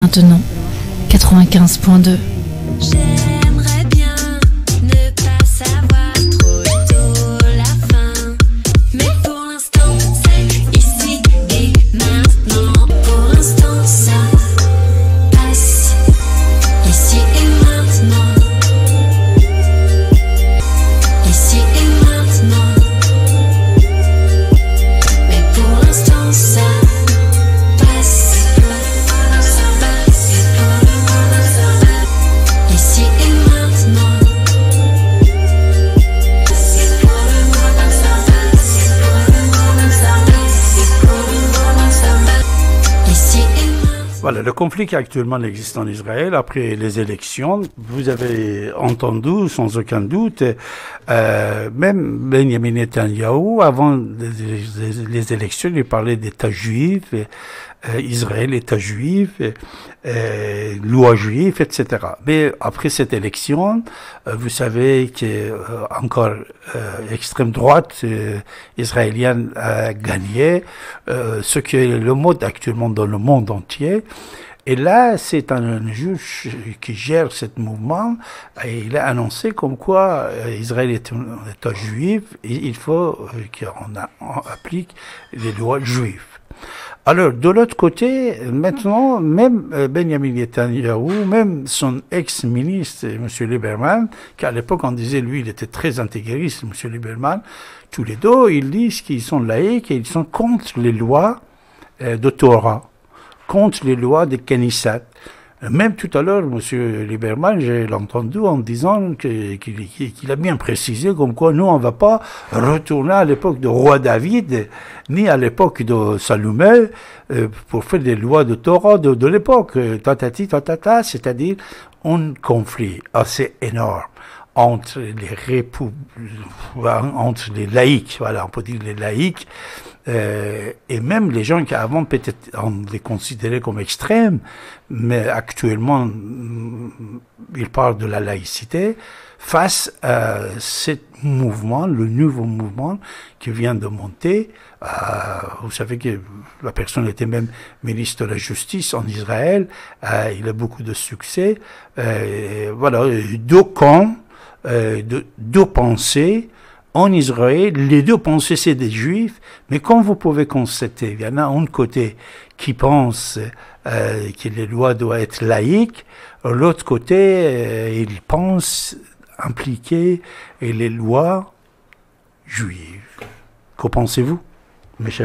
maintenant 95.2. J'aimerais bien ne pas savoir trop tôt la fin, mais pour l'instant c'est ici et maintenant. Pour l'instant ça passe ici et maintenant. Ici et maintenant. Mais pour l'instant ça passe. Ça passe. Ici et maintenant. Ici et maintenant. Voilà, le conflit qui actuellement existe en Israël, après les élections, vous avez entendu, sans aucun doute, même Benjamin Netanyahu, avant les élections, il parlait d'État juif, Israël, État juif, loi juive, etc. Mais après cette élection, vous savez que encore extrême droite israélienne a gagné, ce qui est le mode actuellement dans le monde entier. Et là, c'est un juge qui gère ce mouvement, et il a annoncé comme quoi Israël est un État juif, et il faut qu'on applique les lois juives. Alors, de l'autre côté, maintenant, même Benjamin Netanyahu, même son ex-ministre, M. Lieberman, qu'à l'époque on disait, lui, il était très intégriste, M. Lieberman, tous les deux, ils disent qu'ils sont laïcs et ils sont contre les lois de Torah, contre les lois de Knesset. Même tout à l'heure, M. Lieberman, j'ai entendu en disant qu'il a bien précisé comme quoi nous, on ne va pas retourner à l'époque de roi David, ni à l'époque de Salomé, pour faire des lois de Torah de l'époque, tatati, tatata, c'est-à-dire un conflit assez énorme entre entre les laïcs, voilà, on peut dire les laïcs, et même les gens qui avant peut-être on les considérait comme extrêmes, mais actuellement ils parlent de la laïcité face à ce mouvement, le nouveau mouvement qui vient de monter. Vous savez que la personne était même ministre de la Justice en Israël, il a beaucoup de succès. Voilà, deux camps, deux pensées. En Israël, les deux pensées, c'est des juifs, mais comme vous pouvez constater, il y en a un côté qui pense que les lois doivent être laïques, l'autre côté, il pense impliquer les lois juives. Qu'en pensez-vous, mes chers amis ?